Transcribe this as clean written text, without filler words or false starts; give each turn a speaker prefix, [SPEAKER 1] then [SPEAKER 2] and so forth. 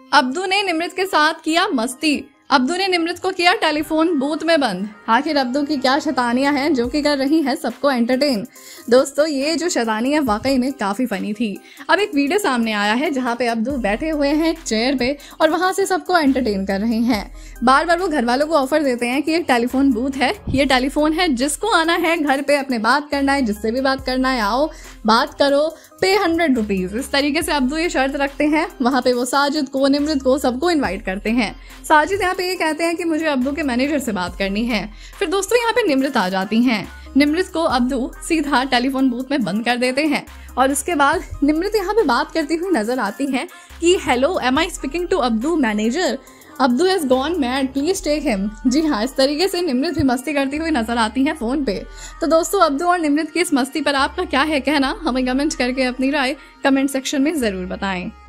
[SPEAKER 1] Abdu ने निमृत के साथ किया मस्ती। अब्दू ने निमृत को किया टेलीफोन बूथ में बंद। आखिर अब्दू की क्या शैतानियां हैं जो कि कर रही हैं सबको एंटरटेन। दोस्तों, ये जो शैतानियां वाकई में काफी फनी थी। अब एक वीडियो सामने आया है जहां पे अब्दू बैठे हुए हैं चेयर पे और वहां से सबको एंटरटेन कर रहे हैं। बार बार वो घर वालों को ऑफर देते हैं कि ये टेलीफोन बूथ है, ये टेलीफोन है, जिसको आना है घर पे अपने बात करना है, जिससे भी बात करना है आओ बात करो, पे 100 रुपीज। इस तरीके से अब्दू ये शर्त रखते हैं। वहां पे वो साजिद को, निमृत को, सबको इन्वाइट करते हैं। साजिद यहाँ पे ये कहते हैं कि मुझे अब्दू के मैनेजर से बात करनी है। फिर दोस्तों यहाँ पे निमृत आ जाती हैं। निमृत को अब्दू सीधा टेलीफोन बूथ में बंद कर देते हैं और उसके बाद निमृत यहाँ पे बात करती हुई नजर आती हैं कि hello, am I speaking to Abdu manager, Abdu has gone mad, please take him. जी हाँ, इस तरीके से निमृत भी मस्ती करती हुई नजर आती हैं फोन पे। तो दोस्तों, अब्दू और निमृत की इस मस्ती पर आपका क्या है कहना, हमें कमेंट करके अपनी राय कमेंट सेक्शन में जरूर बताएं।